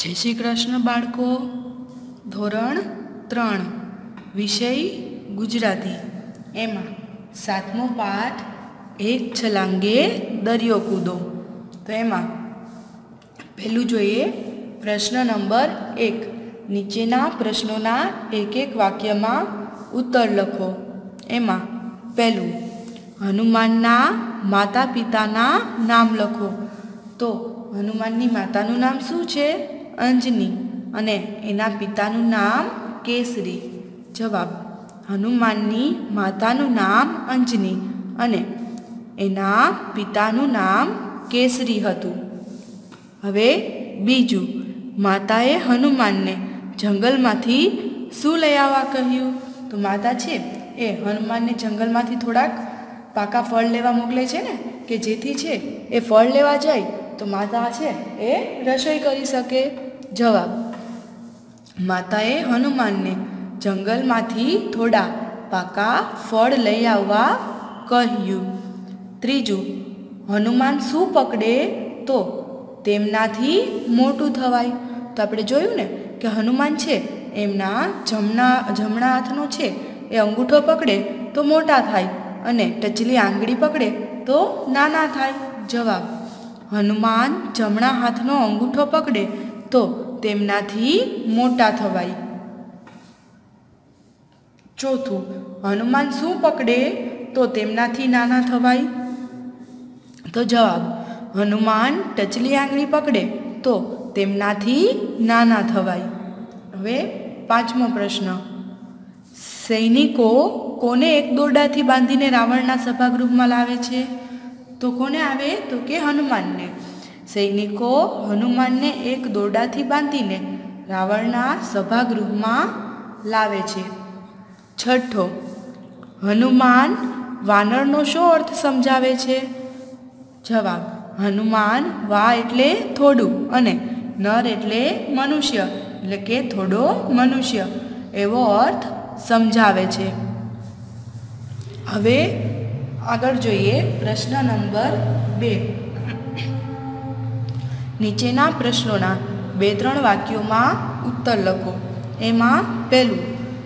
जय श्री कृष्ण बाळको। धोरण 3 विषय गुजराती एमा 7मो पाठ एक छलांगे दरियो कूदो। तो एमा पहलू जोईए प्रश्न नंबर 1। नीचेना प्रश्नोना एक एक वाक्य में उत्तर लखो। एमा पहलू हनुमानना माता पिताना नाम लखो। तो हनुमाननी मातानु नाम शुं छे? अंजनी अने एना पितानु नाम केसरी। जवाब हनुमाननी मातानु नाम अंजनी अने एना पितानु नाम केसरी हतुं। हवे बीजू माताए हनुमानने जंगलमांथी शुं लई आववा कह्युं? तो माता छे ए हनुमानने जंगलमांथी थोड़ाक पाका फळ लेवा मोकले छे ने के जेथी छे ए फळ लेवा जाय तो माता छे ए रसोई करी सके। जवाब माताए हनुमानने जंगलमांथी थोड़ा पाका फळ लई आववा कह्युं। त्रीजू हनुमान शुं पकड़े तो तेमनाथी मोटुं थवाय। तो आपणे जोयुं ने के हनुमान छे एमना जमणा हाथनो छे ए अंगूठो पकड़े तो मोटा थाय अने टचली आंगળી पकड़े तो नाना थाय। जवाब हनुमान जमणा हाथनो अंगूठो पकड़े तो तेमनाथी मोटा थवाय। चौथुं हनुमान शुं पकड़े तो तेमनाथी नाना थवाय? तो जवाब हनुमान टचली आंगળી पकड़े तो तेमनाथी नाना थवाय। हवे 5मो प्रश्न। सैनिको कोने एक दोरडाथी बांधीने रावणना सभागृहमां लावे छे? तो कोने आवे? तो के हनुमानने। सैनिको हनुमानने एक दोरडाथी बांधीने रावणना सभागृहमां लावे छे। छठो हनुमान वानरनो शो अर्थ समझावे छे? जवाब हनुमान वा एटले थोड़ू अने नर एटले मनुष्य एटले के थोड़ो मनुष्य एवो अर्थ समझावे छे। हवे आगळ जोईए प्रश्न नंबर 2। नीचेना प्रश्नोना 2-3 वाक्यों में उत्तर लखो। एमा पहलू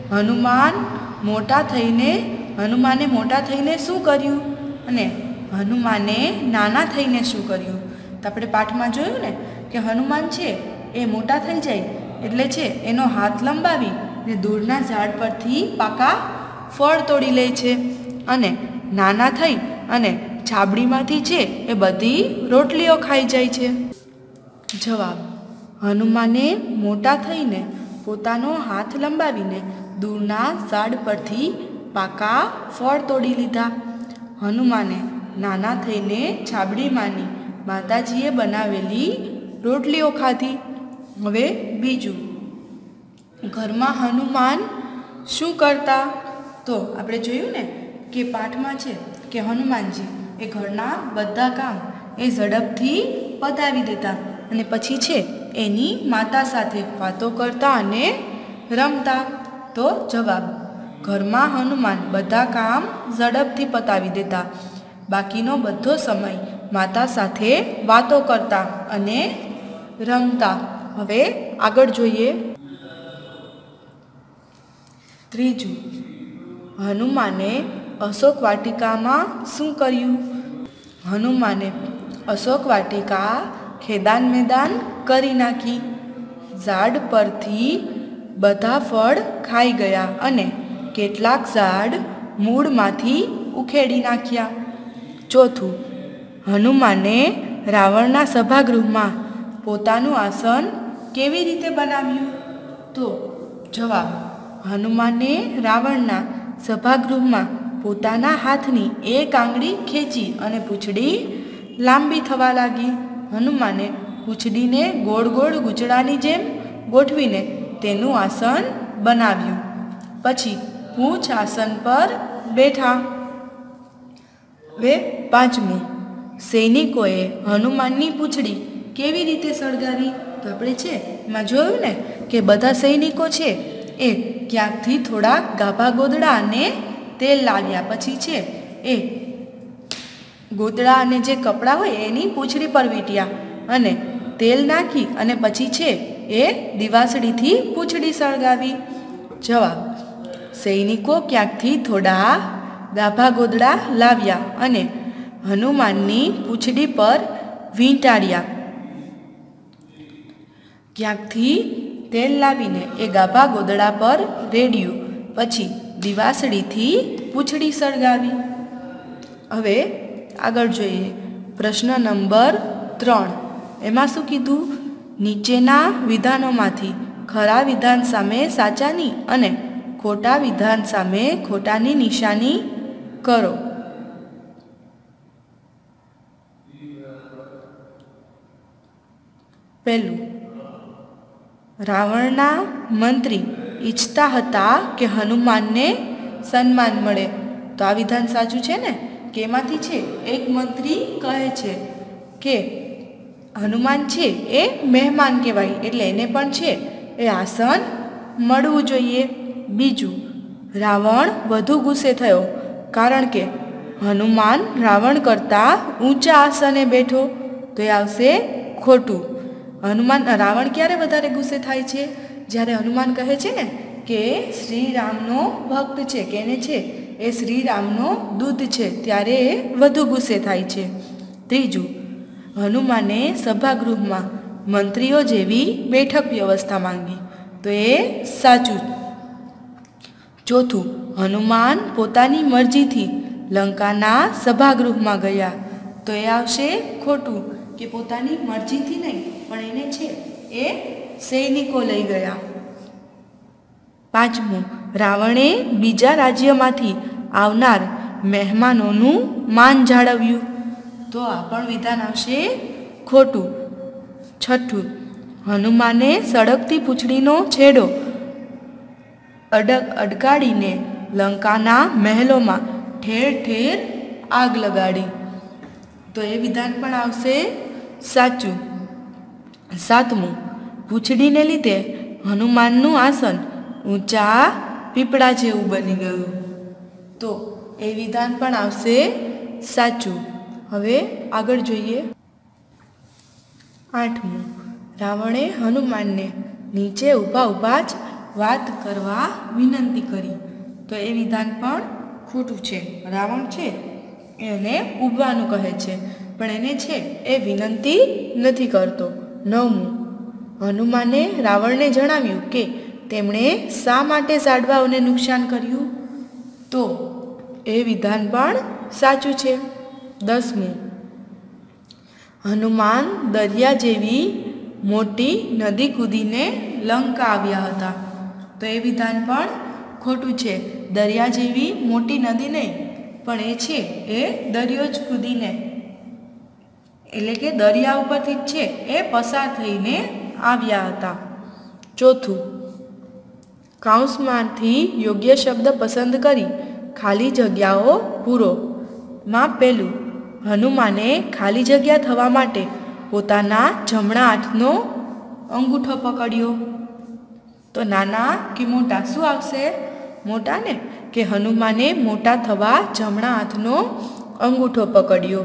हनुमाने मोटा थईने शुं कर्युं अने हनुमाने नाना थईने शुं कर्युं? तो आपणे पाठमां जोयुं ने के हनुमान छे ए मोटा थई जाय एटले छे एनो हाथ लंबावी ने दूરના ઝાડ પરથી પાકા ફળ તોડી લે છે અને નાના થઈ અને છાબડીમાંથી છે એ બધી રોટલીઓ ખાઈ જાય છે। જવાબ હનુમાને મોટા થઈને પોતાનો હાથ લંબાવીને દૂરના ઝાડ પરથી પાકા ફળ તોડી લીધા। હનુમાને નાના થઈને છાબડીમાંની માતાજીએ બનાવેલી રોટલીઓ ખાધી। હવે બીજું घरमा हनुमान शू करता? तो आपणे जोयुं ने के पाठमां छे के हनुमानजी ए घरना बधा काम ए झड़पथी पतावी देता अने पछी छे एनी माता साथे वातो करता अने रमता। तो जवाब घरमा हनुमान बधा काम झड़पथी पतावी देता, बाकीनो बधो समय माता साथे वातो करता अने रमता। हवे आगळ जोईए। त्रीजू हनुमाने अशोक वाटिका में शुं कर्युं? हनुमाने अशोक वाटिका खेदान मैदान करी नाखी। झाड़ परथी बधा फळ खाई गया अने केटलाक झाड़ मूळमांथी उखेड़ी नाख्या। चौथुं हनुमाने रावणना सभागृहमां पोतानुं आसन केवी रीते बनाव्युं? तो जवाब हनुमाने रावणना सभागृहमां पोताना हाथनी एक आंगળી खेंची अने पूंछડી लांबी थवा लागी। हनुमाने पूंछડીને गोळ गोळ गूंचळानी जेम गोठवीने तेनुं आसन बनाव्युं। पछी पूंछ आसन पर बैठा। वे 5मुं सैनिकोए हनुमाननी पूंछડી केवी रीते सळगावी? तो आपणे छे एमां जोयुं ने के बधा सैनिको छे ए क्यांकथी थोड़ा गाभा गोदड़ा अने तेल लाव्या, पछी छे ए गोदड़ा अने जे कपड़ा होय एनी पूंछड़ी पर वीट्या अने तेल नाखी अने पछी छे એ દિવાસળીથી પૂંછડી સળગાવી. જવાબ: સૈનિકો ક્યાંકથી થોડા ગાભા ગોદડા લાવ્યા અને હનુમાનની પૂંછડી પર વીંટાળ્યા. ક્યાંકથી તેલ લાવીને એ ગાભા ગોદડા પર રેડ્યું, પછી દિવાસળીથી પૂંછડી સળગાવી. હવે આગળ જોઈએ પ્રશ્ન નંબર 3. એમાં શું કીધું? નીચેના વિધાનોમાંથી ખરા વિધાન સામે સાચાની અને ખોટા વિધાન સામે ખોટાની નિશાની કરો. પહેલું, રાવણના મંત્રી ઈચ્છતા હતા કે હનુમાનને સન્માન મળે. તો આ વિધાન સાચું છે ને? કે એમાંથી છે એક મંત્રી કહે છે કે હનુમાન છે એ મહેમાન કહેવાય, એટલે એને પણ છે એ આસન મળવું જોઈએ. બીજું, રાવણ વધુ ગુસ્સે થયો કારણ કે હનુમાન રાવણ કરતાં ઊંચા આસને બેઠો. તો એ આવશે ખોટું. રાવણ ક્યારે વધારે ગુસ્સે થાય છે? જ્યારે હનુમાન કહે છે ને કે શ્રી રામનો ભક્ત છે, કે એને છે એ શ્રી રામનો દૂત છે, ત્યારે એ વધુ ગુસ્સે થાય છે. ત્રીજું, હનુમાને સભાગૃહમાં મંત્રીઓ જેવી બેઠક વ્યવસ્થા માંગી. તો એ સાચું. ચોથું, હનુમાન પોતાની મરજીથી લંકાના સભાગૃહમાં ગયા. તો એ આવશે ખોટું, કે પોતાની મરજીથી નહીં, પણ એને છે એ સૈનિકો લઈ ગયા. પાંચમું, રાવણે બીજા રાજ્યમાંથી આવનાર મહેમાનોનું માન જાળવ્યું. તો આ પણ વિધાન આવશે ખોટું. છઠ્ઠું, હનુમાને સળગતી પૂંછડીનો છેડો અડકાડીને લંકાના મહેલોમાં ઠેર ઠેર આગ લગાડી. તો એ વિધાન પણ આવશે સાચું. સાતમું, પૂંછડીને લીધે હનુમાનનું આસન ઊંચા પીપળા જેવું બની ગયું. તો એ વિધાન પણ આવશે સાચું. હવે આગળ જોઈએ. આઠમું, રાવણે હનુમાનને નીચે ઊભા ઊભા જ વાત કરવા વિનંતી કરી. તો એ વિધાન પણ ખોટું છે. રાવણ છે એને ઊભવાનું કહે છે, પણ એને છે એ વિનંતી નથી કરતો. નવમું, હનુમાને રાવણને જણાવ્યું કે તેમણે શા માટે ઝાડવાઓને નુકસાન કર્યું. તો એ વિધાન પણ સાચું છે. 10મું, હનુમાન દરિયા જેવી મોટી નદી કૂદીને લંકા આવ્યા હતા. તો એ વિધાન પણ ખોટું છે. દરિયા જેવી મોટી નદી નહીં, પણ એ છે એ દરિયો જ કૂદીને, એટલે કે દરિયા ઉપરથી જ છે એ પસાર થઈને આવ્યા હતા. ચોથું, કૌંસમાંથી યોગ્ય શબ્દ પસંદ કરી ખાલી જગ્યાઓ પૂરો. માં પહેલું, હનુમાને ખાલી જગ્યા થવા માટે પોતાના જમણા હાથનો અંગૂઠો પકડ્યો. તો નાના કે મોટા શું આવશે? મોટા ને, કે હનુમાને મોટા થવા જમણા હાથનો અંગૂઠો પકડ્યો.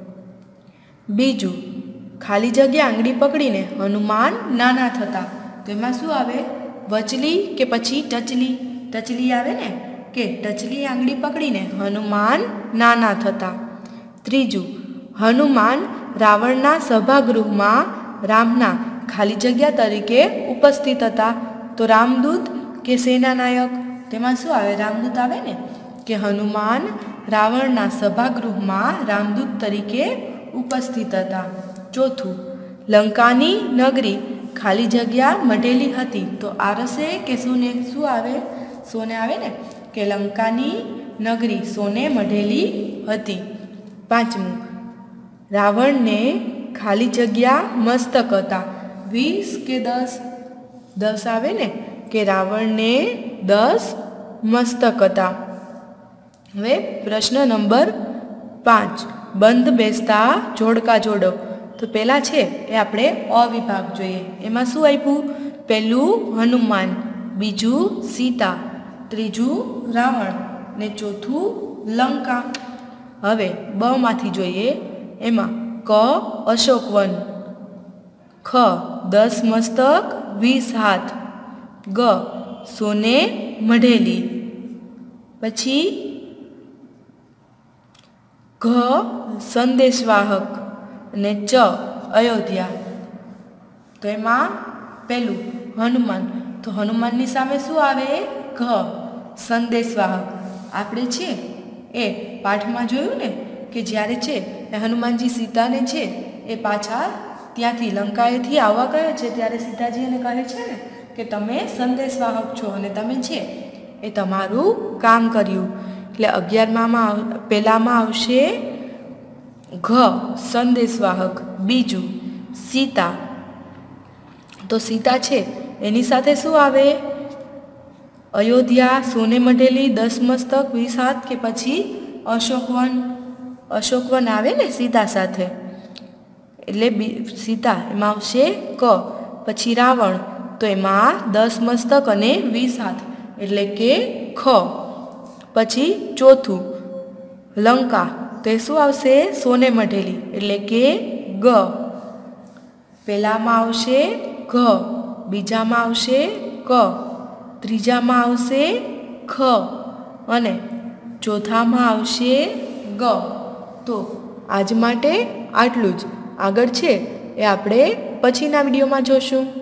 બીજું, ખાલી જગ્યા આંગળી પકડીને હનુમાન નાના થતા. તો એમાં શું આવે? વચલી કે પછી ટચલી? ટચલી આવે ને, કે ટચલી આંગળી પકડીને હનુમાન નાના થતા. ત્રીજું, હનુમાન રાવણના સભાગૃહમાં રામના ખાલી જગ્યા તરીકે ઉપસ્થિત હતા. તો રામદૂત કે સેનાનાયક? તેમાં શું આવે? રામદૂત આવે ને, કે હનુમાન રાવણના સભાગૃહમાં રામદૂત તરીકે ઉપસ્થિત હતા. ચોથું, લંકાની નગરી ખાલી જગ્યા મઢેલી હતી. તો આરસે કે સોને શું આવે? સોને આવે ને, કે લંકાની નગરી સોને મઢેલી હતી. પાંચમું, રાવણને ખાલી જગ્યા મસ્તક હતા. 20 કે 10? 10 આવે ને, કે રાવણને 10 મસ્તક હતા. હવે પ્રશ્ન નંબર 5, બંધ બેસતા જોડકા જોડો. તો પહેલાં છે એ આપણે અ વિભાગ જોઈએ. એમાં શું આપ્યું? પહેલું હનુમાન, બીજું સીતા, ત્રીજું રાવણ ને ચોથું લંકા. હવે બ માંથી જોઈએ. એમાં ક અશોકવન, ખ 10 મસ્તક 20 હાથ. ગ સોને મઢેલી. પછી ઘ સંદેશવાહક અને ચ અયોધ્યા. તો એમાં પહેલું હનુમાન. તો હનુમાનની સામે શું આવે? ઘ સંદેશવાહક. આપણે છે એ પાઠમાં જોયું ને કે જ્યારે છે એ હનુમાનજી સીતાને છે એ પાછા ત્યાંથી લંકાએથી આવવા કહે છે ત્યારે સીતાજી એને કહે છે ને કે તમે સંદેશવાહક છો અને તમે છે એ તમારું કામ કર્યું. એટલે 11માં પહેલામાં આવશે ઘ સંદેશવાહક. બીજું સીતા. તો સીતા છે એની સાથે શું આવે? અયોધ્યા, સોને મઢેલી, 10 મસ્તક, 20 હાથ કે પછી અશોકવન. અશોકવન આવે ને સીતા સાથે એટલે સીતા એમાં આવશે ક. પછી રાવણ તો એમાં 10 મસ્તક અને 20 હાથ એટલે કે ખ. પછી ચોથું લંકા તો એ શું આવશે? સોને મઢેલી એટલે કે ગ. પહેલામાં આવશે ઘ, બીજામાં આવશે ક, ત્રીજામાં આવશે ખ અને ચોથામાં આવશે ગ. તો આજ માટે આટલું જ. આગળ છે એ આપણે પછીના વિડીયોમાં જોશું.